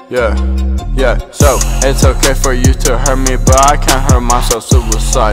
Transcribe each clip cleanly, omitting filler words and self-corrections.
Yeah, so it's okay for you to hurt me, but I can't hurt myself. Suicide,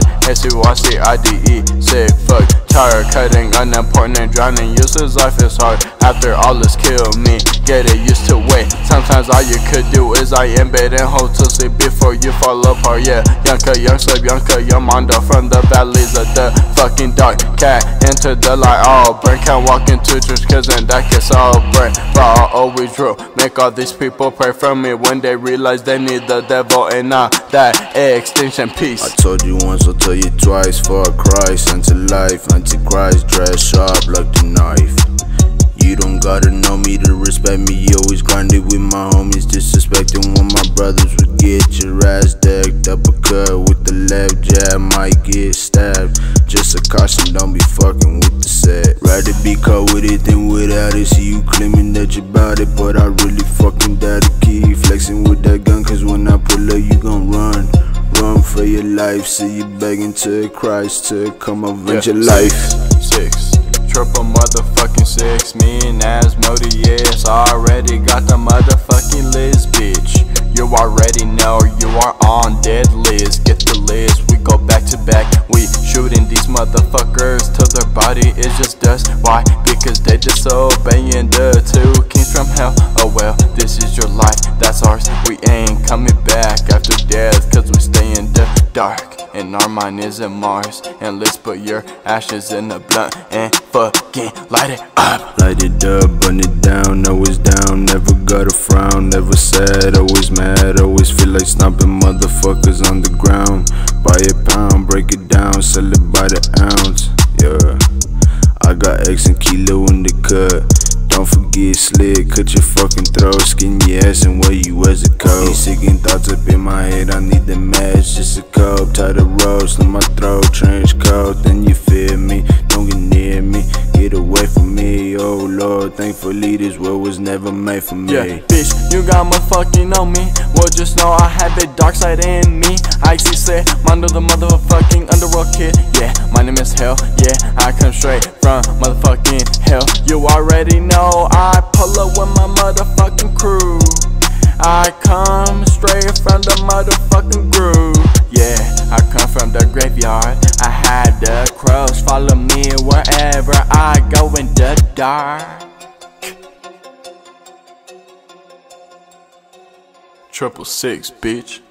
SUICIDE, sick, fuck, tired, cutting, unimportant, and drowning. Useless life is hard, after all this kill me. Get it used to wait, sometimes all you could do is lie in bed and hope to sleep before you fall apart. Yeah, young slave, young Mondo from the valleys of the fucking dark. Cat into the light, all burn, can't walk into church cause in that gets all burn. But I'll always rule, make all these people pray for me when they realize they need the devil and not that extinction piece. I told you once, I'll tell you twice. For Christ, unto life, Antichrist, dress sharp like the knife. You don't gotta know me to respect me. Always grinded with my homies, disrespecting when my brothers would get your ass decked. Uppercut with the left jab, might get stabbed. Just a caution, don't be fucking with the set. Rather be caught with it than without it. See you claiming that you bout it, but I really fucking doubt it. Keep flexing with that gun, cause when I pull up you gon' run. Run for your life, see you begging to Christ to come avenge your life. Six. Triple motherfucking 6, me and Asmodeus already got the motherfucking list, bitch. You already know you are on dead list. Get the list, we go back to back. We shooting these motherfuckers till their body is just dust. Why? Because they disobeying the two kings from hell. Oh well, this is your life, that's ours. We ain't coming back after death, cause we stay in the dark. And our mind is in Mars. And let's put your ashes in the blunt and fucking light it up. Light it up, burn it down, always down. Never got a frown, never sad, always mad. Always feel like stomping motherfuckers on the ground. Buy a pound, break it down, sell it by the ounce. Yeah, I got X and kilo in the cut. Don't forget slick, cut your fucking throat, skin your ass and wear you as a coat. These sicking thoughts up in my head, I need the match, just a coat. Tie the rope, slit my throat, trench coat, then you feel me. Don't get near me, get away from me. Oh Lord, thankfully this world was never made for me. Yeah, bitch, you got my fucking on me. Well, just know I have the dark side in me. I actually said, Mondo the motherfucking underworld kid. Yeah, my name is Hell, yeah, I come straight from motherfucking hell. You already know I pull up with my motherfucking crew. I come straight from the motherfucking groove. Yeah, I come from the graveyard. I had the crows follow me wherever I go in the dark. 666, bitch.